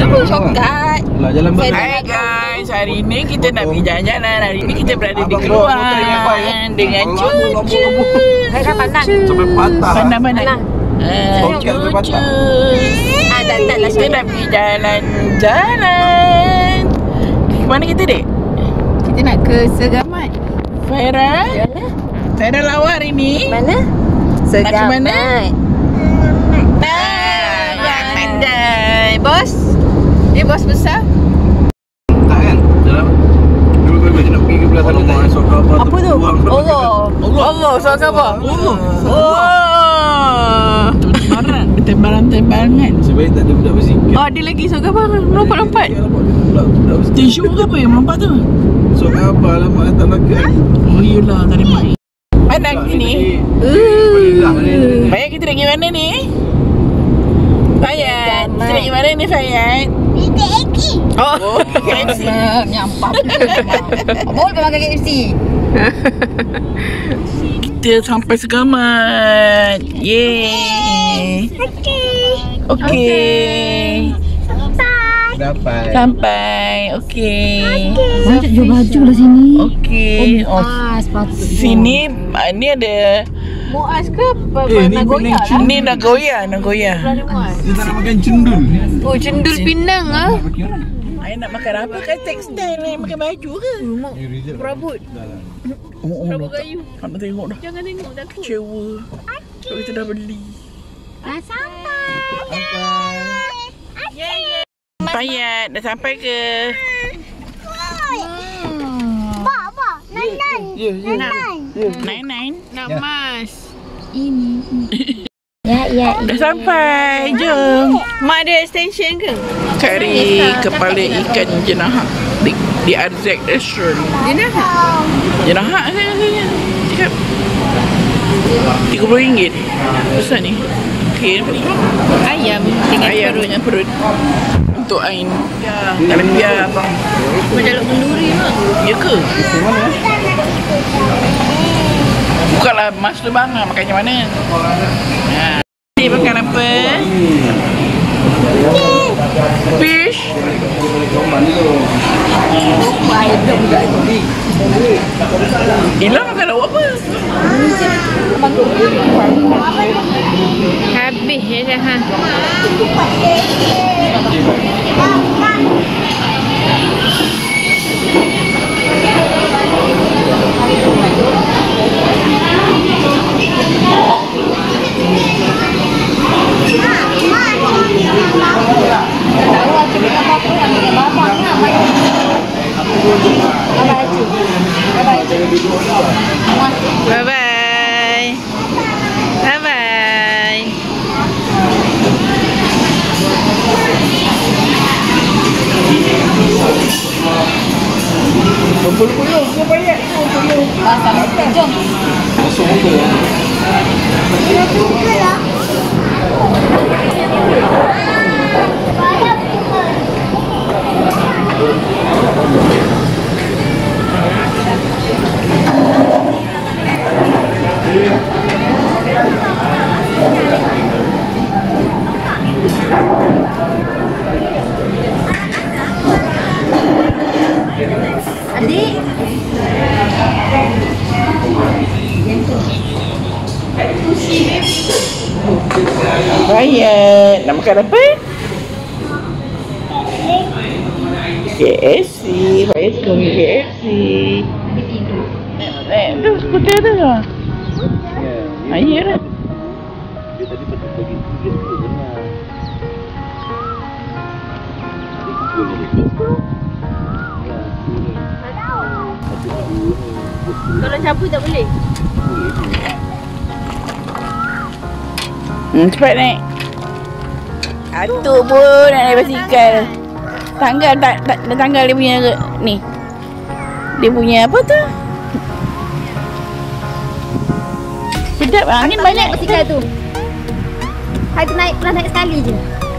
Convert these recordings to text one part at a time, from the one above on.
Shortcut. Hai guys, hari ini kita nak pergi jalan-jalan. Hari ini kita berada di Keluang dengan cucu. Dah pandang. Pandang-pandang. Cucu. Kita nak pergi jalan-jalan. Mana kita, dek? Kita nak ke Segamat. Faira? Faira lawa hari ni. Mana? Segamat. Mana? Yang pandai. Bos? Dia bos besar? Tak kan? Dalam dulu kan nak pergi ke belah sana tak esok apa tu. Apa tu? Allah, soal apa? Oh. Tembalan-tembalan. Sebaik tak ada budak bersikap. Oh, ada lagi soal apa? Lompat-lompat. Budak bersikap. Tisu ke apa yang melompat tu? Esok apa alamak tak lakukan. Oh iyalah, tak ada mic. Pandang sini. Fayat, kita nak pergi mana ni? Fayat, kita nak pergi mana ni Fayat? Oh, KFC. Nyampap. Boleh kau makan KFC. Kita sampai Segamat. Yeay. Okey. Sampai. Okey. Macam jual baju lah sini. Okey. Oh, sepatu. sini ni ada Muaz ke? Nagoya lah. ni Nagoya. Dia tak nak makan cendul. Oh, cendul Pinang ah. Ai nak makan apa kan, tekstil ni, makan baju ke? Perabot. Oh, Perabot kayu. nak tengok dah. Jangan tengok takut. Kecewa. So, kita dah beli. Fayat, dah sampai ke? Nine. Nak mas. Dah sampai. Jom. Mak ada extension ke? Cari kepala ikan jenahak di RZ Restaurant. Jenahak saya cakap RM30. Besar ni. Okey, Ayam dengan ayam perut. dengan perut. Untuk Ain. Kalau biar abang. Berjaluk kenduri mak. Ya ke? Bukanlah mas tu bang, makannya mana? Ha. Ni makan apa? Fish. Hilang makan lauk apa? Habis je dah ha. Bye bye. Bye bye. Puluh-puluh, kau banyak. Puluh-puluh. Jom. Masuk muka. Adik. Fayat, nak makan apa? KFC. Fayat suka makan KFC. Tu skuter tu lah. Air lah. Dia tadi patut bagi tiga tu benar. Kalau cabut tak boleh? Cepat naik. Atuk pun nak naik basikal. Tanggal tak tanggal dia punya ni. Dia punya apa tu? Sedap angin banyak basikal tu. Hai tu naik, pernah naik sekali je.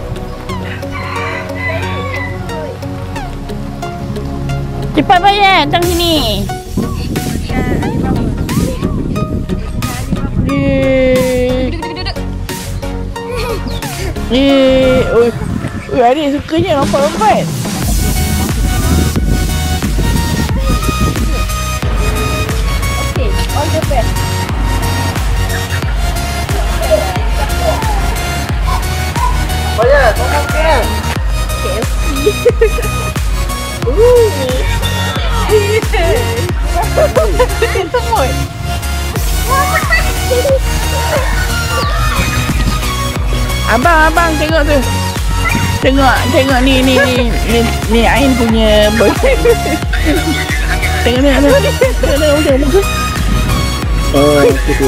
Cepat bayar datang sini. Duduk. Oi. Adik sukanya lompat-lompat. Okay, all the best. Bayar, tolong kan? Semut. Abang tengok tu. Tengok ni Ain punya boy. Tengok. Oh, itu.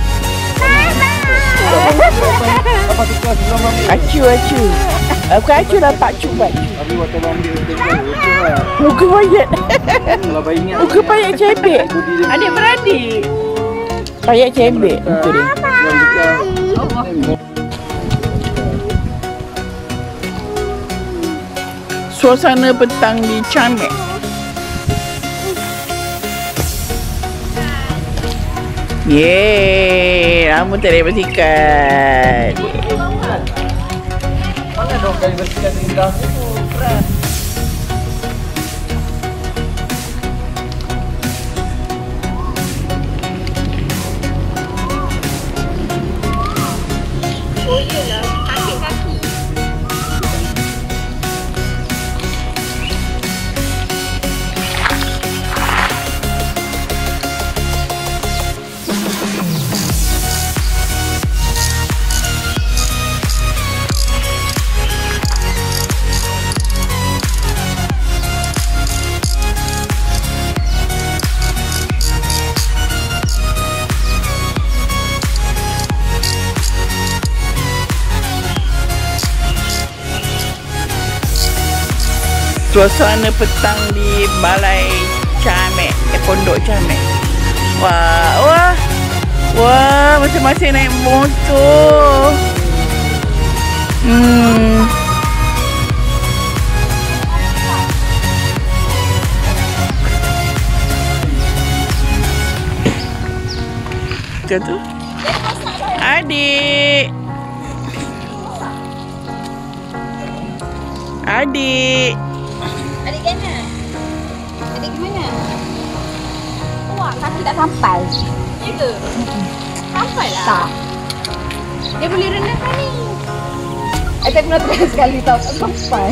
Apa suka sebelum ambil? Acu. Bukan acu lah, Pak Cu. Ambil waktu ambil itu lah. Muka payat. Kalau bayi ingat. Muka payat cebek. Adik-beradik. Payat cebek muka dia. Suasana petang di Camek. Yeay, lama tak ada bersikat. Mana dong kali bersihkan indah tu? Oh iyalah, kaki-kaki. Suasana petang di Balai Camek, Pondok Camek. Wah, masing-masing naik motor. Kau tu? Adik. Adik kena. Adik gimana? Wah, kaki tak sampai. Ya ke? Sampai lah. Tak. Dia boleh rendahkan ni. Saya pernah try sekali tau, tak sampai.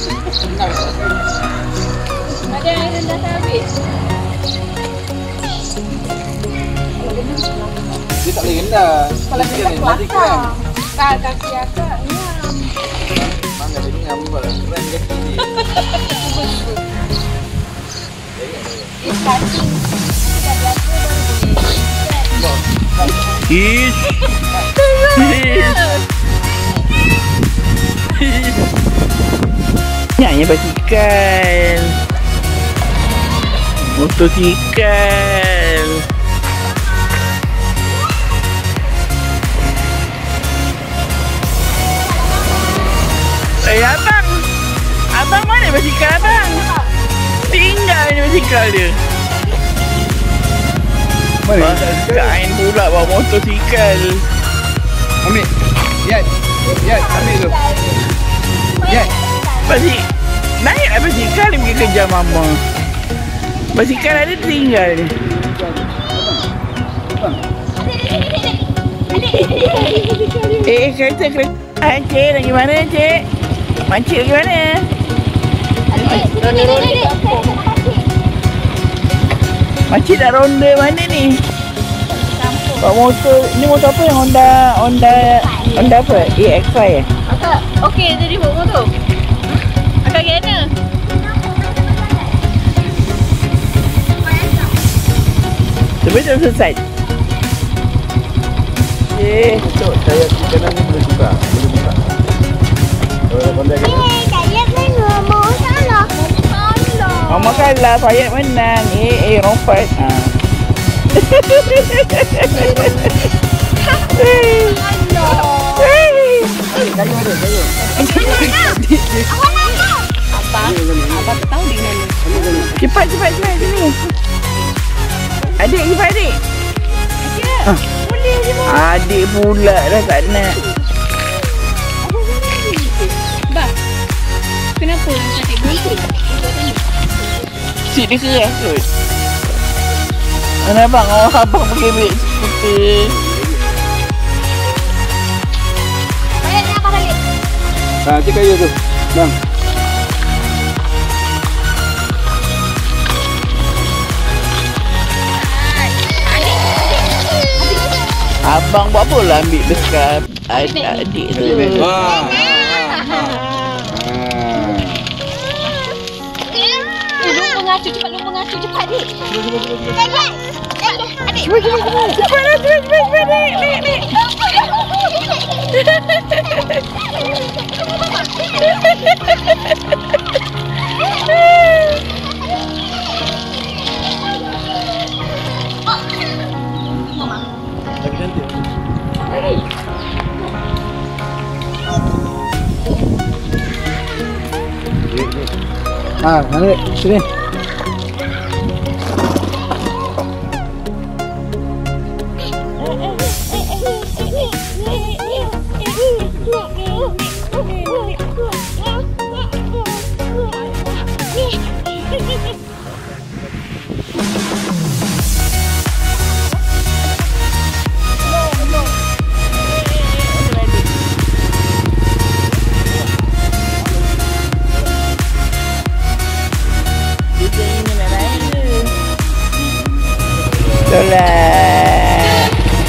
Ada yang rendahkan habis. Dia tak boleh rendah. Kalau dia tak kelakar. Kaki akak, nyam. Mana dia nyam pula. Keren kaki ni. Ish. Banyaknya basikal. Motosikal. Abang mana basikal abang? Tinggal ni basikal dia. Mana? Kak Ain pula bawa motosikal. Ambil. Yat, ambil tu. Yat. Naiklah basikal dia pergi kerja mama. Basikal ada tinggal ni. Kereta. Cik, lagi mana cik? Makcik lagi mana? Ronda-ronda kampung. Makcik dah ronda mana ni? Bawa motor. Ni motor apa yang Honda apa? EX5 Akak, okey jadi bawa motor. Akak pergi mana? Sebelum selesai. Betul, saya kanan ni boleh buka. Kalau pandai kan. Mama kalah, Fayat menang. Rompat. Abang tahu di mana. Cepat sini. Adik, cepat adik. Boleh je bawa. Adik pula dah tak nak. Bah, apa yang saya berhenti? Cik dia keras kot. Mana abang? Abang pergi ambil skuter. Balik ni apa balik? Cik kayu tu. Bang. Abang buat apa lah ambil dekat adik tu. Wah. Lupa ngacu cepat, lupa ngacu cepat dik. Adik. Cepat lah, cepat, Nek. Lagi cantik. Mana dek? Sini. Tolak.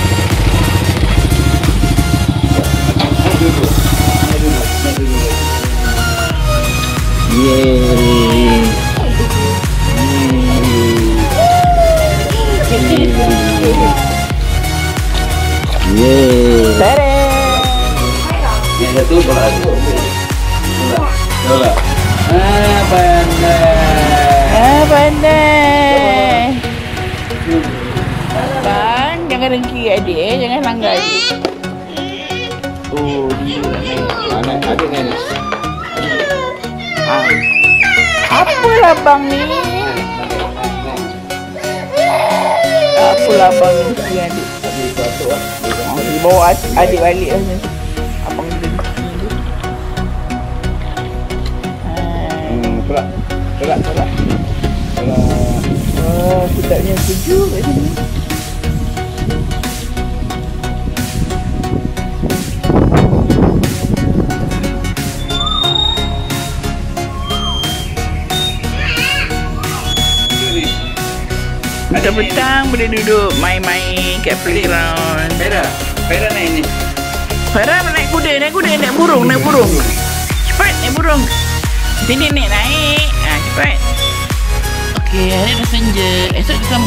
Yang satu bola tu. Bola. Pandai. Bang, jangan dengki adik jangan langgar adik. Oh, dia nak naik. Anak adik naik. Apalah bang ni? Apalah bang ni si adik? Dia bawa adik balik lah ni. Abang dengki tu. Tolak. Oh, sedapnya sejuk kat sini. Petang-petang boleh duduk main-main kat playground. Fera naik ni. Farah naik kuda, naik burung. Cepat naik burung. Sini naik. Cepat. Okey, hari dah senja. Esok kita